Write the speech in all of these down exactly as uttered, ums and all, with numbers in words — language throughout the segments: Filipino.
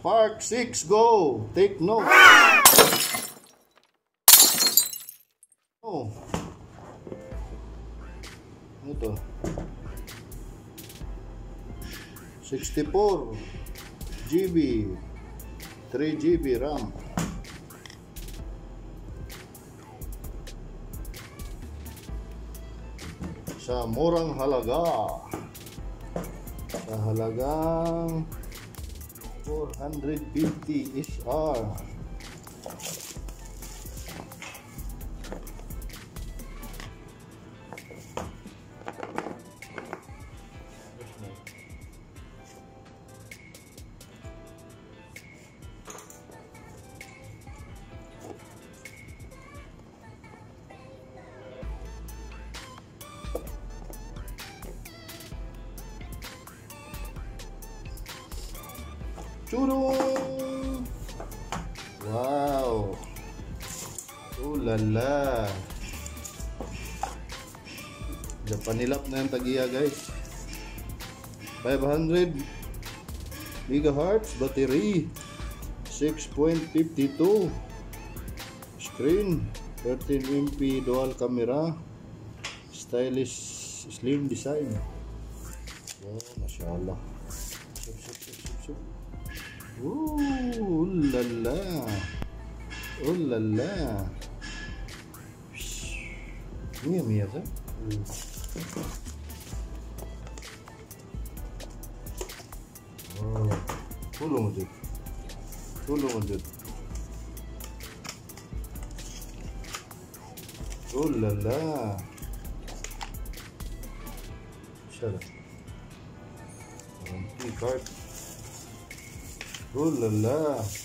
Spark six, go! Take note! Oh. Ano to? sixty-four G B, three G B RAM. Sa murang halaga. Sa halagang four hundred fifty S R. Churong! Wow! Oh lala! Japanilap na yung tagiya guys. five hundred megahertz battery, six point five two screen, thirteen megapixel dual camera, stylish slim design. Oh, mashallah. Sup, sup, sup, sup, sup. Ooh, la la. Oh la la. Mia mia sa. Oh, tulong mo dito. Tulong mo dito. Oh la la. Shut up. Key card. Oh la la.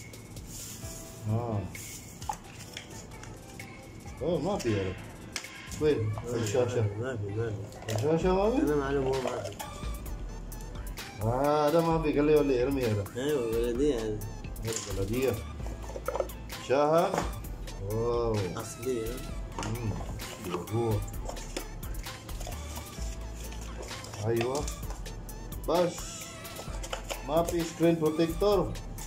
Ah. Oh ما في يا رب. وين الشاشة؟ ما في ما في. الشاشة ما في؟ أنا معلوم هو ما في. آه هذا ما في، قال لي ولا ارمي هذا. أيوة بلدية هذا. بلدية. شاهد. واو. أصلية. امم هو. أيوة. بس ما في screen protector.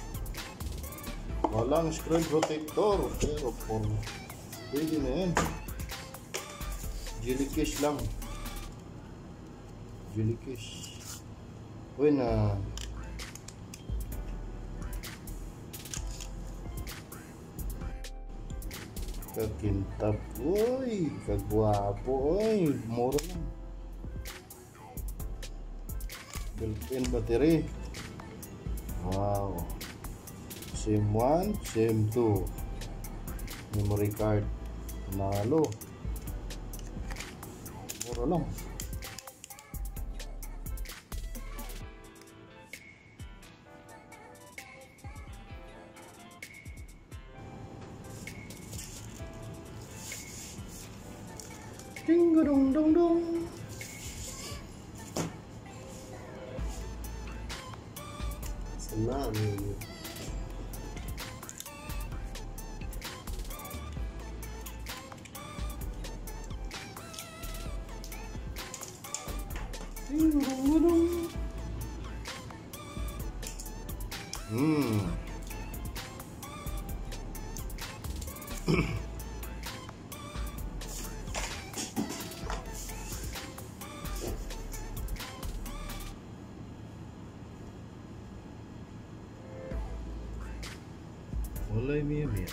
Walang screen protector. Pero for pwede na yan. Jellyfish lang. Jellyfish. Uy na. Kakintab. Uy, kagwapo. Uy, mura lang. Built-in battery. Wow. SIM one, SIM two. Memory card. Nalo. Mura lang. Ding dong dong dong. سماعة من Hmm. Walay miya miya.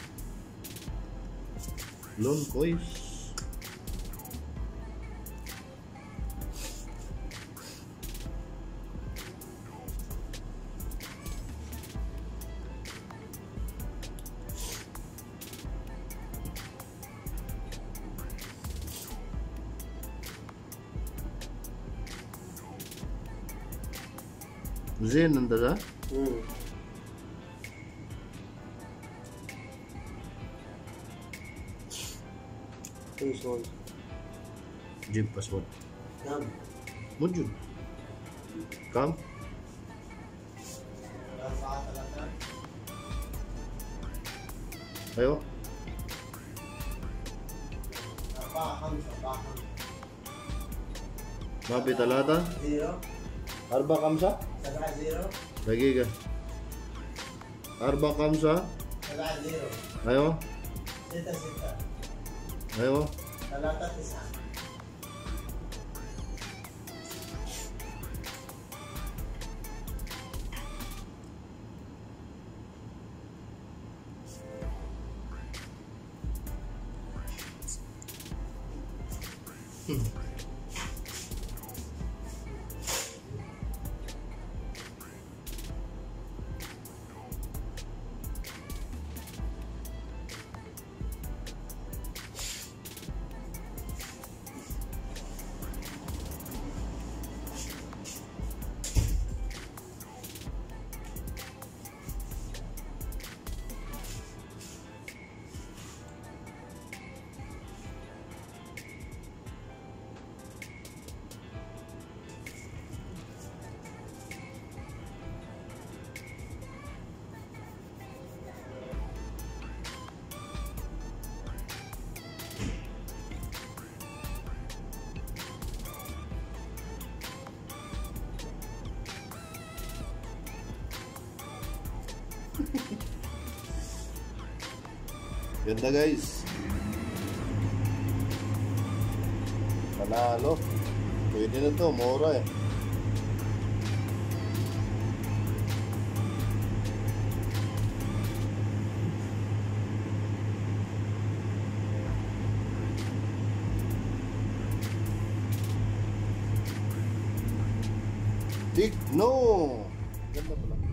Loan coins. زين انت ذا؟ ايش هون؟ جيب باسورد. كم؟ موجود. كم؟ ايوه. أربعة خمسة أربعة خمسة. ما في ثلاثة؟ زيرو. أربعة خمسة؟ سبعة زيرو. دقيقة. Arba kamsa. ثلاثة زيرو Ayo. ستة ستة Ayo. ثلاثة تسعة. Ganda guys. Panalo. Pwede na to, mura eh. Tigno. Ganda pala.